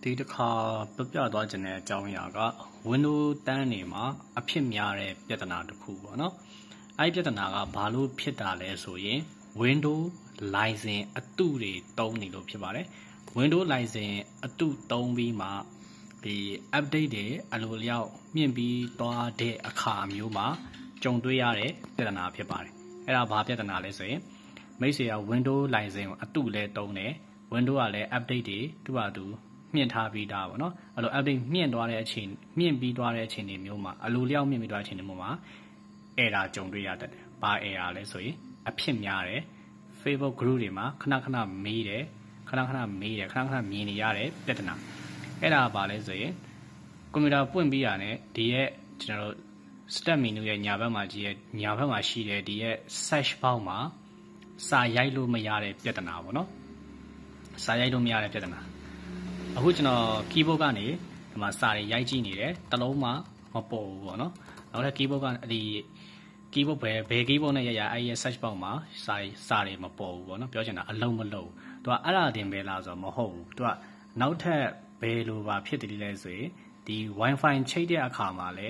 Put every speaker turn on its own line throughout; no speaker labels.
ဒီတစ်ခါပြသွားခြင်းတဲ့အကြောင်းအရာက Windows တန်းနေမှာအဖြစ်များတဲ့ပြဿနာတစ်ခုပေါ့နော်။အဲဒီပြဿနာကဘာလို့ဖြစ်တာလဲဆိုရင် Windows license အတုတွေတုံးနေလို့ဖြစ်ပါတယ်။ Windows license အတုတုံးပြီးမှဒီ update တွေအလိုလျောက်မြင့်ပြီးသွားတဲ့အခါမျိုးမှာကြုံတွေ့ရတဲ့ပြဿနာဖြစ်ပါတယ်။အဲ့ဒါဘာပြဿနာလဲဆိုရင်မိတ်ဆွေက Windows license ကိုအတုလဲတုံးတယ်။ Windows ကလည်း update တွေသူ့ဟာသူမြင့်ထားပြီးသားပေါ့နော်အဲ့လို update မြင့်ပြီးသွားတဲ့အချိန်တွေမျိုးမှာအလိုလျောက်မြင့်ပြီးသွားတဲ့အချိန်တွေမျိုးမှာ error ကြုံတွေ့ရတတ်တယ်။ဘာ error လဲဆိုရင်အဖြစ်များတယ် Facebook group တွေမှာခဏမေးတယ်ခဏမြင်နေရတဲ့ပြဿနာအဲ့ဒါဘာလဲဆိုရင်ကွန်ပျူတာပွင့်ပြီးရတယ်ဒီရဲ့ကျွန်တော်တို့ step menu ရဲ့ညာဘက်မှာရှိတဲ့ဒီရဲ့ search box မှာစာရိုက်လို့မရတဲ့ပြဿနာပေါ့နော်စာရိုက်လို့မရတဲ့ပြဿနာအခုကျွန်တော် keyboard ကနေဒီမှာစာတွေရိုက်ကြည့်နေတယ်တလုံးမှမပေါ်ဘူးပေါ့နော်နောက်ထပ် keyboard ကဒီ keyboard ဘယ် keyboard နဲ့ရအဲ့ရဲ့ search box မှာစာတွေမပေါ်ဘူးပေါ့နော်ပြောချင်တာအလုံးမလုံးသူကအဲ့ဒါတင်ပဲလားဆိုတော့မဟုတ်ဘူးသူကနောက်ထပ်ဘယ်လိုပါဖြစ်တယ်လဲဆိုရင်ဒီ Wi-Fi ချိတ်တဲ့အခါမှာလဲ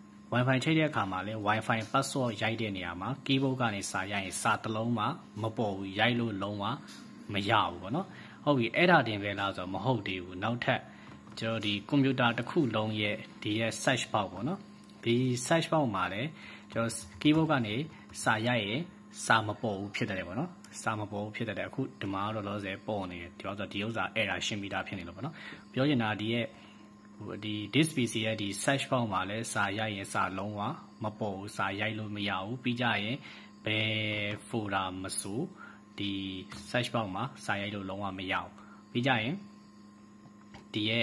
Wi-Fi password ရိုက်တဲ့နေရာမှာ keyboard ကနေစာရိုက်ရင်စာတစ်လုံးမှမပေါ်ဘူးရိုက်လို့လုံးဝမရဘူးပေါ့နော်ဟုတ်ပြီအဲ့ဒါတင်ပဲလားဆိုတော့မဟုတ်သေးဘူးနောက်ထပ်ကျွန်တော်ဒီကွန်ပျူတာတစ်ခုလုံးရဲ့ဒီရဲ့ search box ပေါ့နော်ဒီ search box မှာလည်းကျွန်တော် keyboard ကနေစာရိုက်ရင်စာမပေါ်ဘူးဖြစ်တယ်ပေါ့နော်စာမပေါ်ဘူးဖြစ်တယ်အခုဒီမှာတော့လောဆယ်ပေါ်နေတယ်ဒီတော့ဒီဥစ္စာ error ရှင်းပြီးသားဖြစ်နေလို့ပေါ့နော်ပြောချင်တာဒီရဲ့ဒီ this PC ရဲ့ဒီ search box မှာလည်းစာရိုက်ရင်စာလုံးဝမပေါ်ဘူးစာရိုက်လို့မရဘူးပြီးကြရင်ဘယ် folder မဆိုဒီ search box မှာစာရိုက်လို့လုံးဝမရဘူးပြီးကြရင်ဒီရဲ့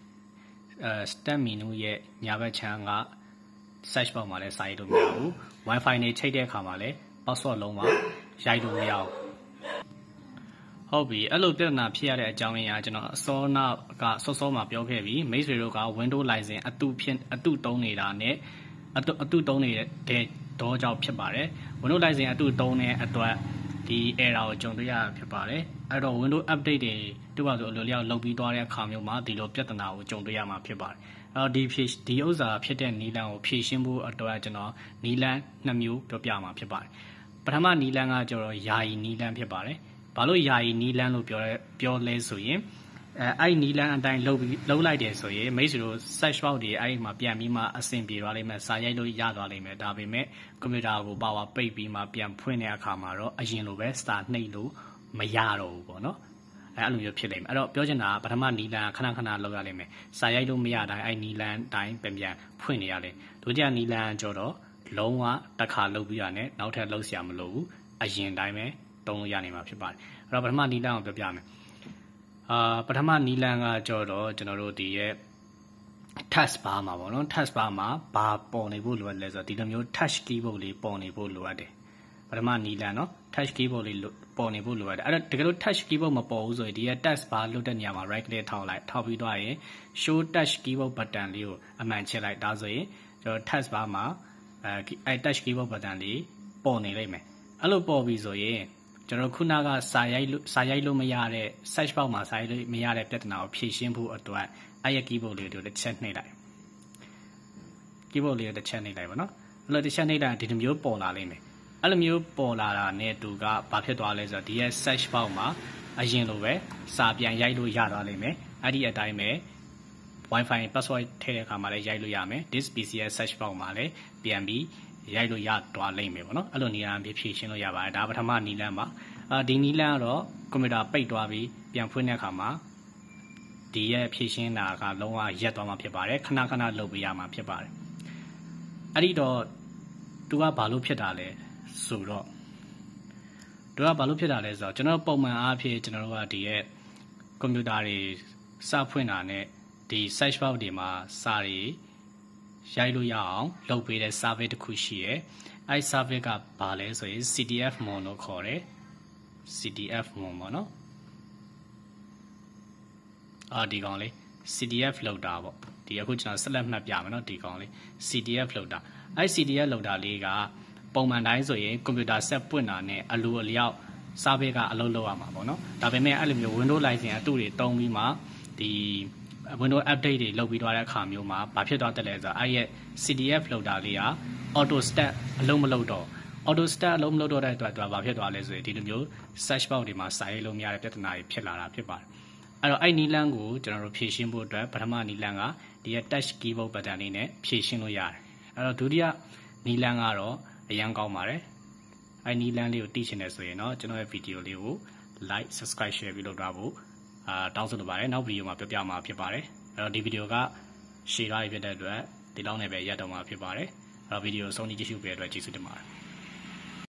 step menu ရဲ့ညာဘက်ခြမ်းက search box မှာလည်းစာရိုက်လို့မရဘူး Wi-Fi နဲ့ချိန်တဲ့အခါမှာလည်း password လုံးဝရိုက်လို့မရဘူးဟုတ်ပြီအဲ့လိုပြဿနာဖြစ်ရတဲ့အကြောင်းရင်းကကျွန်တော်အစောမှာပြောခဲ့ပြီးမိတ်ဆွေတို့က Windows license အတုတုံးနေတာနဲ့အတုတုံးနေတဲ့တော့ကြောင့်ဖြစ်ပါတယ် Windows license အတုတုံးတဲ့အတွက်ဒီ error ကိုကြုံတွေ့ရတာဖြစ်ပါတယ်အဲ့တော့ Windows update တွေတူပါဆိုအလိုလျောက်လုပ်ပြီးသွားတဲ့အခါမျိုးမှာဒီလိုပြဿနာကိုကြုံတွေ့ရမှာဖြစ်ပါတယ်အဲ့တော့ဒီဥစ္စာဖြစ်တဲ့နီလန်ကိုဖြည့်ရှင်းဖို့အတွက်ကျွန်တော်နီလန်2မျိုးပြောပြမှာဖြစ်ပါတယ်ပထမနီလန်ကကျတော့ယာယီနီလန်ဖြစ်ပါတယ်ဘာလို့ယာယီနီလန်လို့ပြောလဲဆိုရင်အဲ့နီလန်အတိုင်းလုံးလိုက်တယ်ဆိုရင်မိတ်ဆွေတို့ search box တွေအဲ့မှာပြန်ပြီးမှအဆင်ပြေသွားလိမ့်မယ်စာရိုက်လို့ရသွားလိမ့်မယ်ဒါပေမဲ့ကွန်ပျူတာကိုpower ပိတ်ပြီးမှပြန်ဖွင့်တဲ့အခါမှာတော့အရင်လိုပဲစာနှိပ်လို့မရတော့ဘူးပေါ့နော်အဲ့လိုမျိုးဖြစ်လိမ့်မယ်အဲ့တော့ပြောချင်တာကပထမနီလန်ခဏလောက်ရလိမ့်မယ်စာရိုက်လို့မရတိုင်းအဲ့နီလန်တိုင်းပြန်ဖွင့်နေရလိမ့်ဒုတိယနီလန်ကျတော့လုံးဝတစ်ခါလုပ်ပြီးရတယ်နောက်ထပ်လုပ်စရာမလိုဘူးအရင်တိုင်းပဲတုံးလို့ရနေမှာဖြစ်ပါတယ်အဲ့တော့ပထမနီလန်ကိုပြောပြမယ်ပထမနီလန်ကကျတော့ကျွန်တော်တို့ဒီရဲ့ task bar မှာပေါ့နော် task bar မှာဘာပေါ်နေဖို့လိုအပ်လဲဆိုတော့ဒီလိုမျိုး touch keyboard လေးပေါ်နေဖို့လိုအပ်တယ်ပထမနီလန်နော် touch keyboard လေးပေါ်နေဖို့လိုအပ်တယ်အဲ့တော့တကယ်လို့ touch keyboard မပေါ်ဘူးဆိုရင်ဒီရဲ့ task bar လွတ်တဲ့နေရာမှာ right click ထောက်ပြီးသွားရင် show touch keyboard button လေးကိုအမှန်ချစ်လိုက်ဒါဆိုရင်ကျွန်တော် task bar မှာအဲ့ touch keyboard button လေးပေါ်နေလိမ့်မယ်အဲ့လိုပေါ်ပြီဆိုရင်ကျွန်တော်ခုနကစာရိုက်လို့မရတဲ့ search box မှာစာရိုက်လို့မရတဲ့ပြဿနာကိုဖြေရှင်းဖို့အတွက်အဲ့ရ keyboard လေးကိုတစ်ချက်နှိပ်လိုက် keyboard လေးကိုတစ်ချက်နှိပ်လိုက်ပါနော်အဲ့လိုတစ်ချက်နှိပ်လိုက်ဒီလိုမျိုးပေါ်လာလိမ့်မယ်အဲ့လိုမျိုးပေါ်လာတာနဲ့တူကဘာဖြစ်သွားလဲဆိုတော့ဒီရဲ့ search box မှာအရင်လိုပဲစာပြန်ရိုက်လို့ရသွားလိမ့်မယ်အဲ့ဒီအတိုင်းပဲ Wi-Fi password ထည့်တဲ့အခါမှာလည်းရိုက်လို့ရမယ် this PC ရဲ့ search box မှာလည်းပြန်ပြီးရိုက်လို့ရသွားလိမ့်မယ်ပေါ့နော်အဲ့လိုနေရာမျိုးဖြည့်ရှင်းလို့ရပါတယ်ဒါပထမနီလန်ပါဒီနီလန်ကတော့ကွန်ပျူတာပိတ်သွားပြီးပြန်ဖွင့်တဲ့အခါမှာဒီရဲ့ဖြည့်ရှင်းတာကလုံးဝရက်သွားမှာဖြစ်ပါတယ်ခဏလုပ်ပေးရမှာဖြစ်ပါတယ်အဲ့ဒီတော့သူကဘာလို့ဖြစ်တာလဲဆိုတော့ကျွန်တော်ပုံမှန်အားဖြင့်ကျွန်တော်တို့ကဒီရဲ့ကွန်ပျူတာတွေစဖွင့်တာနဲ့ဒီ search box တွေမှာစာတွေရိုက်လို့ရအောင်လုပ်ပေးတဲ့ service တစ်ခုရှိရယ်အဲ့ service ကဘာလဲဆိုရင် CTF mon လို့ခေါ်တယ် CTF mon ပေါ့နော်ဒီကောင်လေး CTF လောက်တာပေါ့ဒီအခုကျွန်တော်ဆက်လက်မှတ်ပြမယ်နော်ဒီကောင်လေး CTF လောက်တာအဲ့ CTF လောက်တာလေးကပုံမှန်တိုင်းဆိုရင်ကွန်ပျူတာဆက်ပွင့်တာနဲ့အလိုအလျောက် service ကအလုပ်လုပ်ရမှာပေါ့နော်ဒါပေမဲ့အဲ့လိုမျိုး Windows license အတုတွေတုံးပြီးမှဒီ Windows update တွေလုပ်ပြီးသွားတဲ့အခါမျိုးမှာဘာဖြစ်သွားတယ်လဲဆိုတော့အဲ့ရဲ့ CDF လောက်တာလေးက auto start အလုံးမလုပ်တော့ auto start အလုံးမလုပ်တော့တဲ့အတွက်ဘာဖြစ်သွားလဲဆိုရင်ဒီလိုမျိုး search box တွေမှာစာရေးလို့မရတဲ့ပြဿနာတွေဖြစ်လာတာဖြစ်ပါတယ်အဲ့တော့အဲ့နီလန်းကိုကျွန်တော်တို့ဖြည့်ရှင်းဖို့အတွက်ပထမနီလန်းကဒီရဲ့ touch keyboard button လေးနဲ့ဖြည့်ရှင်းလို့ရတယ်အဲ့တော့ဒုတိယနီလန်းကတော့အရန်ကောင်းပါတယ်အဲ့နီလန်းလေးကိုသိချင်တယ်ဆိုရင်တော့ကျွန်တော်ရဲ့ဗီဒီယိုလေးကို like subscribe share ပြီးလုပ်ထားဖို့တောင်းဆိုလိုပါတယ်နောက်ဗီဒီယိုမှာပြောပြမှာဖြစ်ပါတယ်အဲ့တော့ဒီဗီဒီယိုက share ရဖြစ်တဲ့အတွက်ဒီလောက်နဲ့ပဲရပ်တော့မှာဖြစ်ပါတယ်အဲ့တော့ဗီဒီယိုအဆုံးထိကြည့်ရှုပေးတဲ့အတွက်ကျေးဇူးတင်ပါတယ်